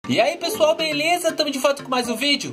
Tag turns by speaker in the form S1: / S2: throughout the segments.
S1: E aí pessoal, beleza? Estamos de volta com mais um vídeo.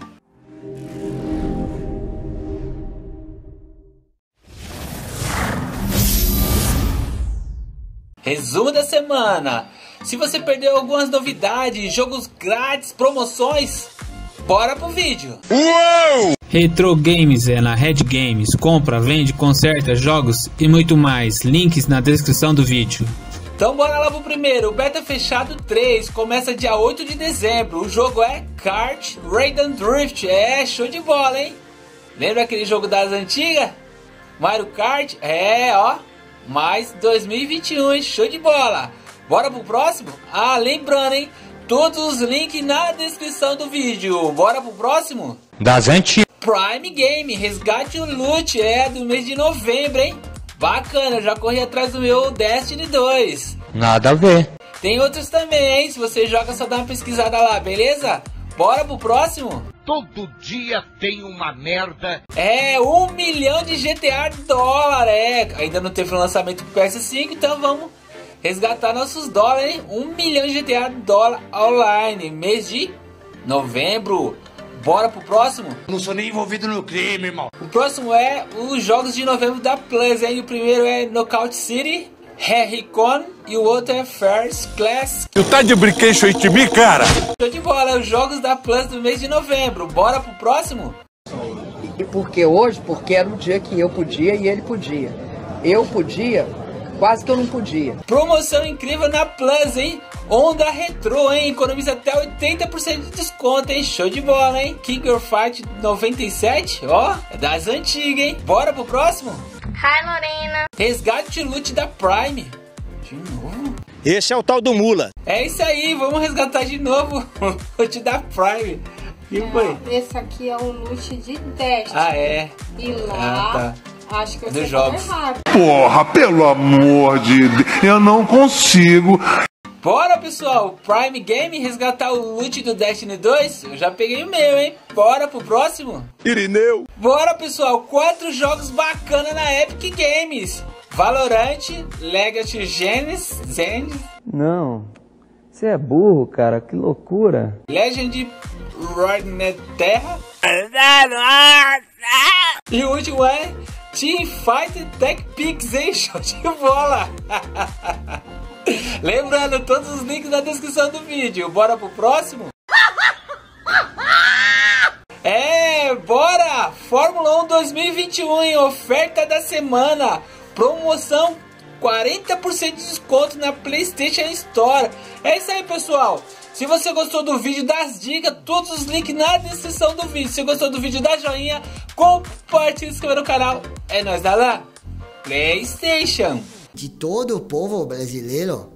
S1: Resumo da semana. Se você perdeu algumas novidades, jogos grátis, promoções, bora pro vídeo.
S2: Uou!
S3: Retro Games é na Red Games. Compra, vende, conserta, jogos e muito mais. Links na descrição do vídeo.
S1: Então bora lá pro primeiro. O Beta Fechado 3 começa dia 8 de dezembro. O jogo é Kart Raider Drift. É, show de bola, hein? Lembra aquele jogo das antigas? Mario Kart? É, ó. Mais 2021, hein? Show de bola. Bora pro próximo? Ah, lembrando, hein? Todos os links na descrição do vídeo. Bora pro próximo?
S2: Das antigas.
S1: Prime Game, Resgate o Loot. É, do mês de novembro, hein? Bacana, eu já corri atrás do meu Destiny 2.
S2: Nada a ver.
S1: Tem outros também, hein? Se você joga, só dá uma pesquisada lá, beleza? Bora pro próximo?
S4: Todo dia tem uma merda.
S1: É, 1 milhão de GTA dólar, é. Ainda não teve o lançamento pro PS5, então vamos resgatar nossos dólares, hein? 1 milhão de GTA dólar online, mês de novembro. Bora pro próximo?
S4: Não sou nem envolvido no crime, irmão.
S1: O próximo é os jogos de novembro da Plus, hein? O primeiro é Knockout City, Recon e o outro é First Class.
S2: Tu tá de brinquedo aí de mim, cara?
S1: Show de bola, os jogos da Plus do mês de novembro. Bora pro próximo?
S5: E por que hoje? Porque era o dia que eu podia e ele podia. Eu podia, quase que eu não podia.
S1: Promoção incrível na Plus, hein? Onda Retro, hein? Economiza até 80% de desconto, hein? Show de bola, hein? King of Fight 97, ó, é das antigas, hein? Bora pro próximo?
S6: Hi, Lorena.
S1: Resgate Loot da Prime. De novo?
S2: Esse é o tal do Mula.
S1: É isso aí, vamos resgatar de novo o Loot da Prime. E foi?
S6: Esse aqui é o loot de Destiny.
S1: Ah, é?
S6: E lá, acho que
S1: Dos
S6: você
S1: jogos.
S6: foi errado.
S7: Porra, pelo amor de Deus, eu não consigo.
S1: Bora, pessoal, Prime Game resgatar o loot do Destiny 2? Eu já peguei o meu, hein? Bora pro próximo?
S2: Irineu.
S1: Bora, pessoal, 4 jogos bacana na Epic Games. Valorant, Legacy Genesis,
S8: Não, você é burro, cara, que loucura.
S1: Legend Runeterra. E o último é Team Fight Tech Pix, hein? Show de bola! Lembrando, todos os links na descrição do vídeo. Bora pro próximo? É, bora! Fórmula 1 2021 em oferta da semana. Promoção 40% de desconto na PlayStation Store. É isso aí, pessoal. Se você gostou do vídeo, das dicas, todos os links na descrição do vídeo. Se gostou do vídeo, dá joinha, compartilha, se inscreva no canal. É nóis, dá lá. PlayStation.
S9: De todo o povo brasileiro,